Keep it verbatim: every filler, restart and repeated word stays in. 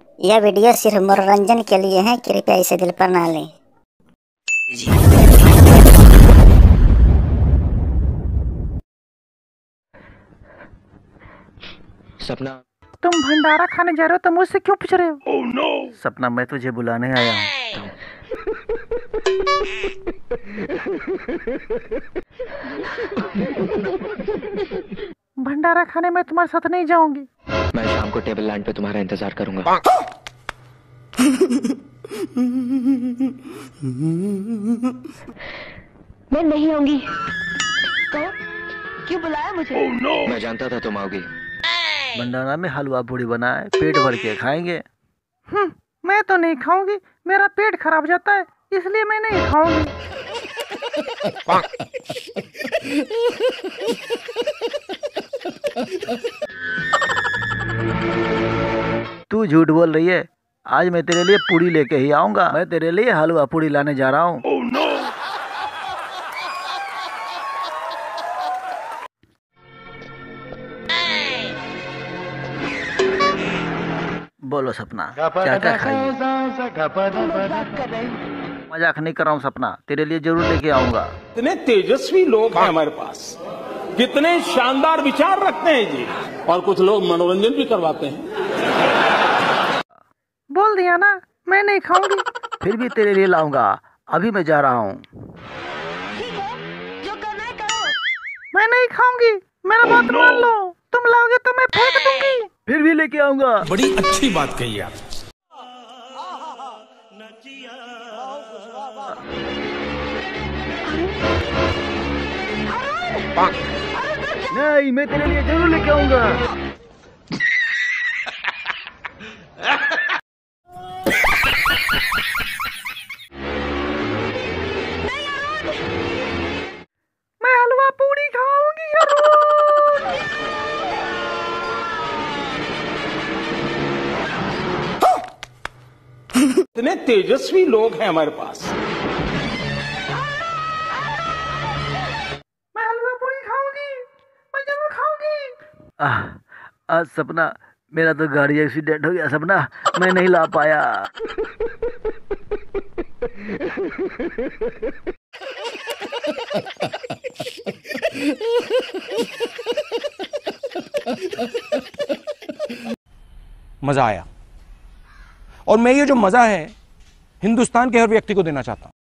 यह वीडियो सिर्फ मनोरंजन के लिए है, कृपया इसे दिल पर ना लें। सपना, तुम भंडारा खाने जा रहे हो तो मुझसे क्यों पूछ रहे हो? oh, no! सपना, मैं तुझे बुलाने आया हूँ। भंडारा खाने में तुम्हारे साथ नहीं जाऊंगी। मैं शाम को टेबल लैंड पे तुम्हारा इंतजार करूंगा। मैं नहीं आऊंगी। तो क्यों बुलाया मुझे? oh, no! मैं जानता था तुम आओगी। भंडारा में हलवा पूड़ी बना है, पेट भर के खाएंगे। हम्म, मैं तो नहीं खाऊंगी, मेरा पेट खराब जाता है, इसलिए मैं नहीं खाऊंगी। तू झूठ बोल रही है। आज मैं तेरे लिए पूड़ी लेके ही आऊंगा। मैं तेरे लिए हलवा पूड़ी लाने जा रहा हूँ। oh, no! बोलो सपना, क्या क्या खाइए? मजाक नहीं कर रहा हूँ सपना, तेरे लिए जरूर लेके आऊंगा। कितने तेजस्वी लोग हैं हमारे पास, कितने शानदार विचार रखते हैं जी, और कुछ लोग मनोरंजन भी करवाते हैं। बोल दिया ना, मैं नहीं खाऊंगी। फिर भी तेरे लिए लाऊंगा, अभी मैं जा रहा हूँ। ठीक है, जो करना है करो। मैं नहीं खाऊंगी, मेरा बात oh, no! मान लो। तुम लाओगे तो मैं फेंक दूंगी, फिर भी लेके आऊंगा। बड़ी अच्छी बात कही आप। नहीं, मैं तेरे लिए जरूर लेके आऊंगा। मैं हलवा पूड़ी खाऊंगी। कितने तेजस्वी लोग हैं हमारे पास। मैं हलवा पूड़ी खाऊंगी, मैं जरूर खाऊंगी। आह, आज सपना, मेरा तो गाड़ी एक्सीडेंट हो गया सपना, मैं नहीं ला पाया। मजा आया, और मैं ये जो मजा है हिंदुस्तान के हर व्यक्ति को देना चाहता हूं।